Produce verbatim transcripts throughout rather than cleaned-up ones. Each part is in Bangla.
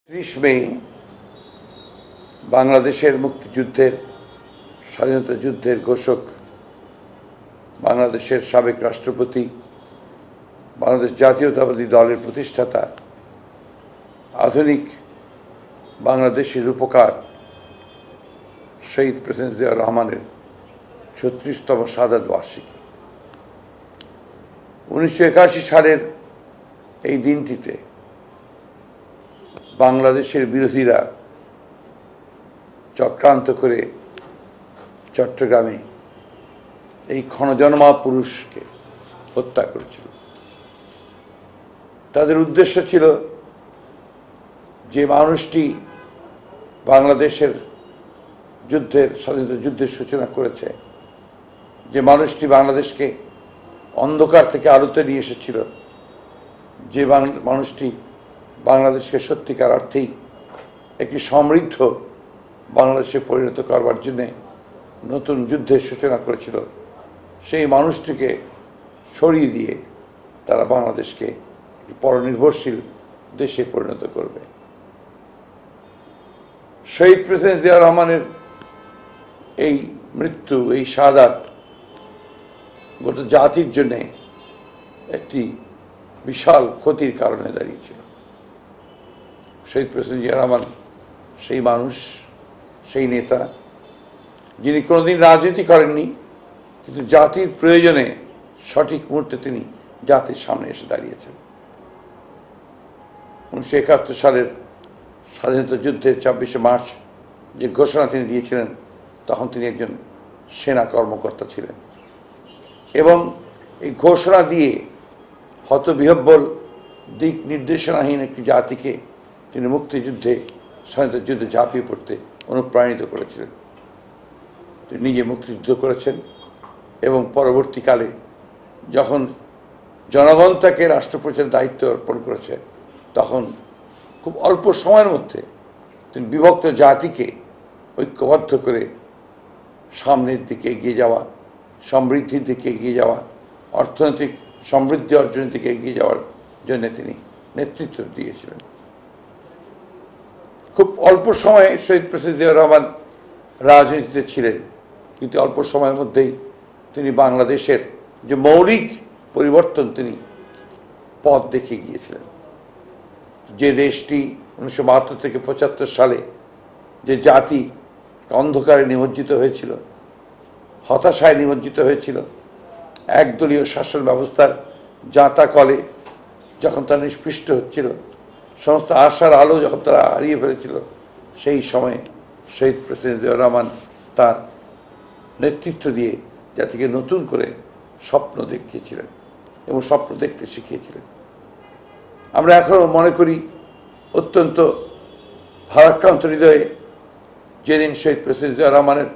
ত্রিশ মে বাংলাদেশের মুক্তিযুদ্ধের স্বাধীনতা যুদ্ধের ঘোষক বাংলাদেশের সাবেক রাষ্ট্রপতি, বাংলাদেশ জাতীয়তাবাদী দলের প্রতিষ্ঠাতা, আধুনিক বাংলাদেশের রূপকার শহীদ প্রেসিডেন্ট জিয়াউর রহমানের ছত্রিশতম শাহাদাত বার্ষিকী। উনিশশো একাশি সালের এই দিনটিতে বাংলাদেশের বিরোধীরা চক্রান্ত করে চট্টগ্রামে এই ক্ষণজন্মা পুরুষকে হত্যা করেছিল। তাদের উদ্দেশ্য ছিল যে মানুষটি বাংলাদেশের যুদ্ধের স্বাধীনতা যুদ্ধের সূচনা করেছে, যে মানুষটি বাংলাদেশকে অন্ধকার থেকে আলোতে নিয়ে এসেছিল, যে মানুষটি বাংলাদেশকে সত্যিকার অর্থেই একটি সমৃদ্ধ বাংলাদেশে পরিণত করবার জন্যে নতুন যুদ্ধের সূচনা করেছিল, সেই মানুষটিকে সরিয়ে দিয়ে তারা বাংলাদেশকে একটি পরনির্ভরশীল দেশে পরিণত করবে। শহীদ প্রেসিডেন্ট জিয়াউর রহমানের এই মৃত্যু, এই শাহাদাত গোটা জাতির জন্যে একটি বিশাল ক্ষতির কারণ হয়ে দাঁড়িয়েছিল। শহীদ প্রেসিডেন্ট জিয়াউর রহমান সেই মানুষ, সেই নেতা যিনি কোনোদিন রাজনীতি করেননি, কিন্তু জাতির প্রয়োজনে সঠিক মুহূর্তে তিনি জাতির সামনে এসে দাঁড়িয়েছেন। উনিশশো একাত্তর সালের স্বাধীনতা যুদ্ধের ছাব্বিশে মার্চ যে ঘোষণা তিনি দিয়েছিলেন, তখন তিনি একজন সেনা কর্মকর্তা ছিলেন এবং এই ঘোষণা দিয়ে হতবিহ্বল, দিক নির্দেশনাহীন একটি জাতিকে তিনি মুক্তিযুদ্ধে স্বাধীনতা যুদ্ধে ঝাঁপিয়ে পড়তে অনুপ্রাণিত করেছিলেন। তিনি নিজে মুক্তিযুদ্ধ করেছেন এবং পরবর্তীকালে যখন জনগণ তাকে রাষ্ট্র পরিচালনার দায়িত্ব অর্পণ করেছে, তখন খুব অল্প সময়ের মধ্যে তিনি বিভক্ত জাতিকে ঐক্যবদ্ধ করে সামনের দিকে এগিয়ে যাওয়া, সমৃদ্ধির দিকে এগিয়ে যাওয়া, অর্থনৈতিক সমৃদ্ধি অর্জনের দিকে এগিয়ে যাওয়ার জন্য তিনি নেতৃত্ব দিয়েছিলেন। খুব অল্প সময়ে শহীদ প্রেসিডেন্ট জিয়াউর রহমান রাজনীতিতে ছিলেন, কিন্তু অল্প সময়ের মধ্যেই তিনি বাংলাদেশের যে মৌলিক পরিবর্তন তিনি পথ দেখিয়ে গিয়েছিলেন। যে দেশটি উনিশশো বাহাত্তর থেকে পঁচাত্তর সালে যে জাতি অন্ধকারে নিমজ্জিত হয়েছিল, হতাশায় নিমজ্জিত হয়েছিল, একদলীয় শাসন ব্যবস্থার যাতা কলে যখন তারা নিষ্পৃষ্ট হচ্ছিল, সমস্ত আশার আলো যখন তারা হারিয়ে ফেলেছিল, সেই সময়ে শহীদ প্রেসিডেন্ট জিয়াউর রহমান তার নেতৃত্ব দিয়ে জাতিকে নতুন করে স্বপ্ন দেখিয়েছিলেন এবং স্বপ্ন দেখতে শিখিয়েছিলেন। আমরা এখনও মনে করি অত্যন্ত ভারাক্রান্ত হৃদয়ে যেদিন শহীদ প্রেসিডেন্ট জিয়াউর রহমানের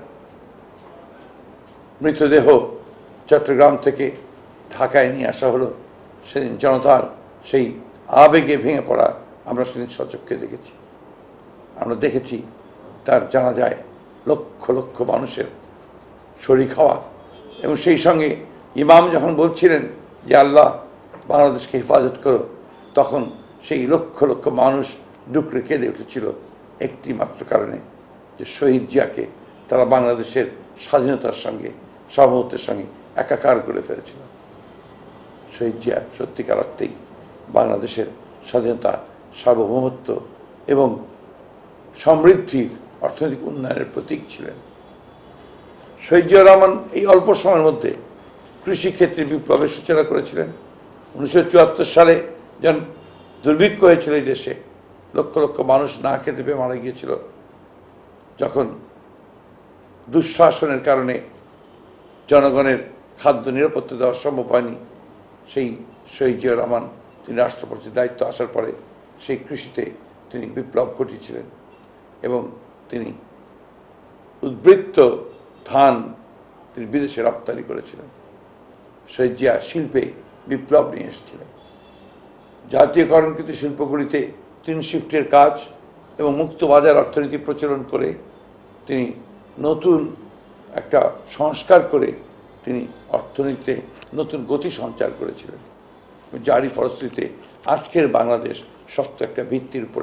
মৃতদেহ চট্টগ্রাম থেকে ঢাকায় নিয়ে আসা হলো, সেদিন জনতার সেই আবেগে ভেঙে পড়া আমরা সেদিন সচক্ষে দেখেছি। আমরা দেখেছি তার জানাজায় লক্ষ লক্ষ মানুষের শরীক হওয়া, এবং সেই সঙ্গে ইমাম যখন বলছিলেন যে আল্লাহ বাংলাদেশকে হেফাজত করো, তখন সেই লক্ষ লক্ষ মানুষ ডুকরে কেঁদে উঠেছিল একটি মাত্র কারণে, যে শহীদ জিয়াকে তারা বাংলাদেশের স্বাধীনতার সঙ্গে, সার্বভৌমত্বের সঙ্গে একাকার করে ফেলেছিল। শহীদ জিয়া সত্যিকার অর্থেই বাংলাদেশের স্বাধীনতা, সার্বভৌমত্ব এবং সমৃদ্ধির, অর্থনৈতিক উন্নয়নের প্রতীক ছিলেন। শহীদ জিয়াউর রহমান এই অল্প সময়ের মধ্যে কৃষিক্ষেত্রে বিপ্লবের সূচনা করেছিলেন। উনিশশো চুয়াত্তর সালে যখন দুর্ভিক্ষ হয়েছিল এই দেশে, লক্ষ লক্ষ মানুষ না খেতে পেয়ে মারা গিয়েছিল, যখন দুঃশাসনের কারণে জনগণের খাদ্য নিরাপত্তা দেওয়া সম্ভব হয়নি, সেই শহীদ জিয়াউর রহমান তিনি রাষ্ট্রপতির দায়িত্ব আসার পরে সেই কৃষিতে তিনি বিপ্লব ঘটিয়েছিলেন এবং তিনি উদ্বৃত্ত ধান তিনি বিদেশে রপ্তানি করেছিলেন। শহীদ জিয়া শিল্পে বিপ্লব নিয়ে এসেছিলেন। জাতীয়করণকৃত শিল্পগুলিতে তিন শিফটের কাজ এবং মুক্ত বাজার অর্থনীতি প্রচলন করে তিনি নতুন একটা সংস্কার করে তিনি অর্থনীতিতে নতুন গতি সঞ্চার করেছিলেন, যারই ফলশ্রুতিতে আজকের বাংলাদেশ শক্ত একটা ভিত্তির উপরে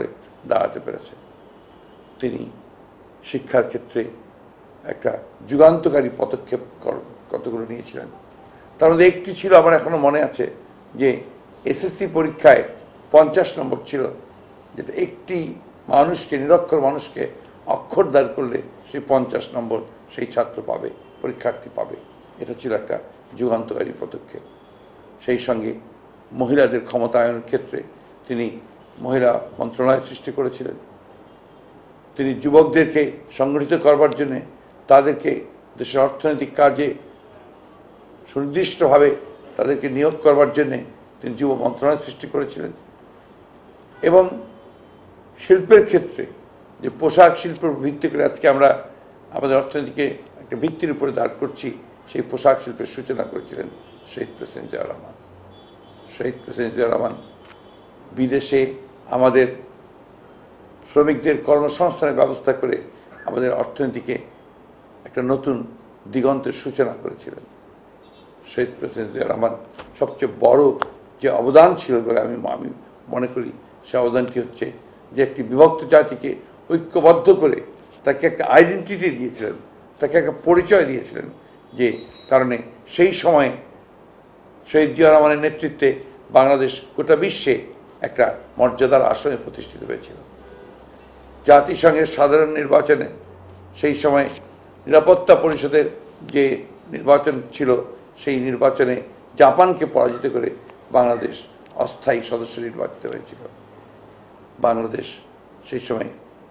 দাঁড়াতে পেরেছে। তিনি শিক্ষার ক্ষেত্রে একটা যুগান্তকারী পদক্ষেপ কতগুলো নিয়েছিলেন। তার মধ্যে একটি ছিল, আমার এখনো মনে আছে, যে এসএসসি পরীক্ষায় পঞ্চাশ নম্বর ছিল, যেটা একটি মানুষকে, নিরক্ষর মানুষকে অক্ষর দাঁড় করলে সেই পঞ্চাশ নম্বর সেই ছাত্র পাবে, পরীক্ষার্থী পাবে। এটা ছিল একটা যুগান্তকারী পদক্ষেপ। সেই সঙ্গে মহিলাদের ক্ষমতায়নের ক্ষেত্রে তিনি মহিলা মন্ত্রণালয় সৃষ্টি করেছিলেন। তিনি যুবকদেরকে সংগঠিত করবার জন্যে, তাদেরকে দেশের অর্থনৈতিক কাজে সুনির্দিষ্টভাবে তাদেরকে নিয়োগ করবার জন্যে তিনি যুব মন্ত্রণালয় সৃষ্টি করেছিলেন। এবং শিল্পের ক্ষেত্রে, যে পোশাক শিল্পের ভিত্তি করে আজকে আমরা আমাদের অর্থনীতিকে একটা ভিত্তির উপরে দাঁড় করছি, সেই পোশাক শিল্পের সূচনা করেছিলেন শহীদ প্রেসিডেন্ট জিয়াউর রহমান। শহীদ প্রেসিডেন্ট জিয়াউর রহমান বিদেশে আমাদের শ্রমিকদের কর্মসংস্থানের ব্যবস্থা করে আমাদের অর্থনীতিকে একটা নতুন দিগন্তের সূচনা করেছিলেন। শহীদ প্রেসিডেন্ট জিয়াউর রহমান সবচেয়ে বড় যে অবদান ছিল বলে আমি আমি মনে করি, সে অবদানটি হচ্ছে যে একটি বিভক্ত জাতিকে ঐক্যবদ্ধ করে তাকে একটা আইডেন্টিটি দিয়েছিলেন, তাকে একটা পরিচয় দিয়েছিলেন, যে কারণে সেই সময়ে শহীদ জিয়াউর রহমানের নেতৃত্বে বাংলাদেশ গোটা বিশ্বে একটা মর্যাদার আসনে প্রতিষ্ঠিত হয়েছিল। জাতিসংঘের সাধারণ নির্বাচনে সেই সময় নিরাপত্তা পরিষদের যে নির্বাচন ছিল, সেই নির্বাচনে জাপানকে পরাজিত করে বাংলাদেশ অস্থায়ী সদস্য নির্বাচিত হয়েছিল। বাংলাদেশ সেই সময়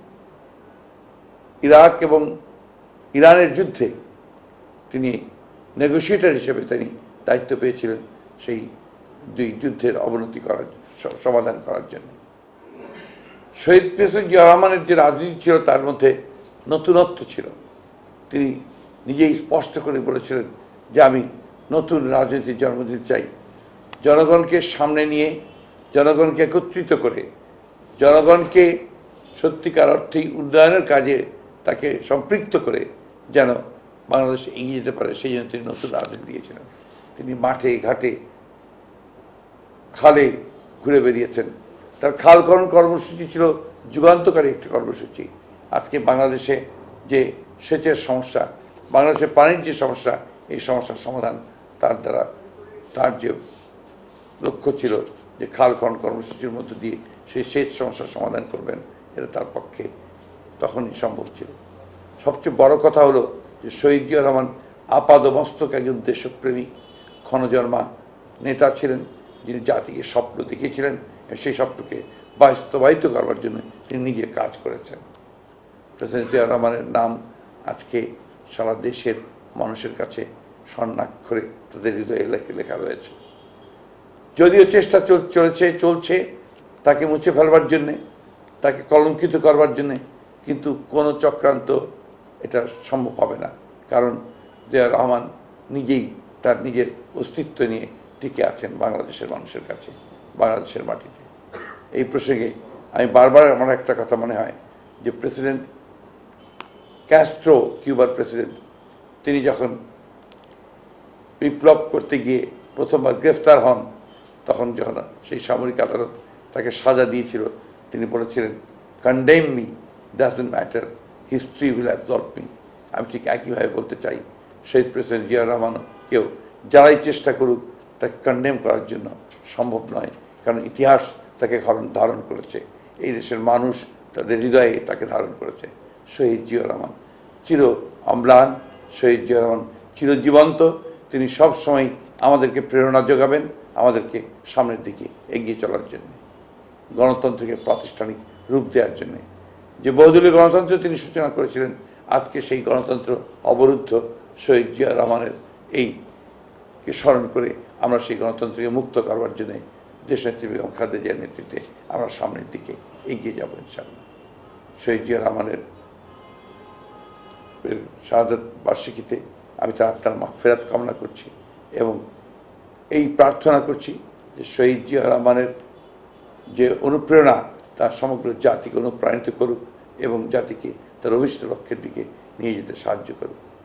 ইরাক এবং ইরানের যুদ্ধে তিনি নেগোসিয়েটর হিসেবে তিনি দায়িত্ব পেয়েছিলেন সেই দুই যুদ্ধের অবনতি করার, সমাধান করার জন্য। শহীদ প্রেসিডেন্ট জিয়াউর রহমানের যে রাজনীতি ছিল তার মধ্যে নতুনত্ব ছিল। তিনি নিজেই স্পষ্ট করে বলেছিলেন যে আমি নতুন রাজনীতির জন্ম দিতে চাই, জনগণকে সামনে নিয়ে, জনগণকে একত্রিত করে, জনগণকে সত্যিকার অর্থেই উন্নয়নের কাজে তাকে সম্পৃক্ত করে যেন বাংলাদেশ এগিয়ে যেতে পারে, সেই জন্য তিনি নতুন রাজনীতি দিয়েছিলেন। তিনি মাঠে ঘাটে খালে ঘুরে বেরিয়েছেন। তার খালকরণ কর্মসূচি ছিল যুগান্তকারী একটি কর্মসূচি। আজকে বাংলাদেশে যে সেচের সমস্যা, বাংলাদেশের পানির যে সমস্যা, এই সমস্যার সমাধান তার দ্বারা, তার যে লক্ষ্য ছিল যে খালকরণ কর্মসূচির মধ্য দিয়ে সেই সেচ সমস্যার সমাধান করবেন, এটা তার পক্ষে তখনই সম্ভব ছিল। সবচেয়ে বড় কথা হলো যে শহীদ জিয়াউর রহমান আপাদমস্তক একজন দেশপ্রেমিক ক্ষণজন্মা নেতা ছিলেন, যিনি জাতিকে স্বপ্ন দেখিয়েছিলেন এবং সেই স্বপ্নকে বাস্তবায়িত করবার জন্য তিনি নিজে কাজ করেছেন। প্রেসিডেন্ট জিয়াউর রহমানের নাম আজকে সারা দেশের মানুষের কাছে স্বর্ণাক্ষরে তাদের হৃদয়ে লেখে লেখা রয়েছে। যদিও চেষ্টা চলেছে চলছে তাকে মুছে ফেলবার জন্যে, তাকে কলঙ্কিত করবার জন্যে, কিন্তু কোনো চক্রান্ত এটা সম্ভব হবে না। কারণ জিয়াউর রহমান নিজেই তার নিজের অস্তিত্ব নিয়ে টিকে আছেন বাংলাদেশের মানুষের কাছে, বাংলাদেশের মাটিতে। এই প্রসঙ্গে আমি বারবার আমার একটা কথা মনে হয় যে প্রেসিডেন্ট ক্যাস্ট্রো, কিউবার প্রেসিডেন্ট, তিনি যখন বিপ্লব করতে গিয়ে প্রথমবার গ্রেফতার হন, তখন যখন সেই সামরিক আদালত তাকে সাজা দিয়েছিল, তিনি বলেছিলেন, condemn me, doesn't matter, history will absolve me. আমি ঠিক একইভাবে বলতে চাই, শহীদ প্রেসিডেন্ট জিয়াউর রহমানও কেউ যারাই চেষ্টা করুক তাকে কন্ডেম করার জন্য সম্ভব নয়, কারণ ইতিহাস তাকে ধারণ করেছে, এই দেশের মানুষ তাদের হৃদয়ে তাকে ধারণ করেছে। শহীদ জিয়াউর রহমান চির অম্লান, শহীদ জিয়াউর রহমান চিরজীবন্ত। তিনি সব সময় আমাদেরকে প্রেরণা যোগাবেন, আমাদেরকে সামনের দিকে এগিয়ে চলার জন্য, গণতন্ত্রকে প্রাতিষ্ঠানিক রূপ দেওয়ার জন্যে। যে বহুদলীয় গণতন্ত্র তিনি সূচনা করেছিলেন, আজকে সেই গণতন্ত্র অবরুদ্ধ। শহীদ জিয়াউর রহমানের এইকে স্মরণ করে আমরা সেই গণতন্ত্রকে মুক্ত করবার জন্যে দেশনেত্রী বেগম খালেদা জিয়ার নেতৃত্বে আমরা সামনের দিকে এগিয়ে যাব ইনশাআল্লাহ। শহীদ জিয়াউর রহমানের শাহাদাত বার্ষিকীতে আমি তার আত্মার মাগফিরাত কামনা করছি এবং এই প্রার্থনা করছি যে শহীদ জিয়াউর রহমানের যে অনুপ্রেরণা তা সমগ্র জাতিকে অনুপ্রাণিত করুক এবং জাতিকে তার অভিষ্ট লক্ষ্যের দিকে নিয়ে যেতে সাহায্য করুক।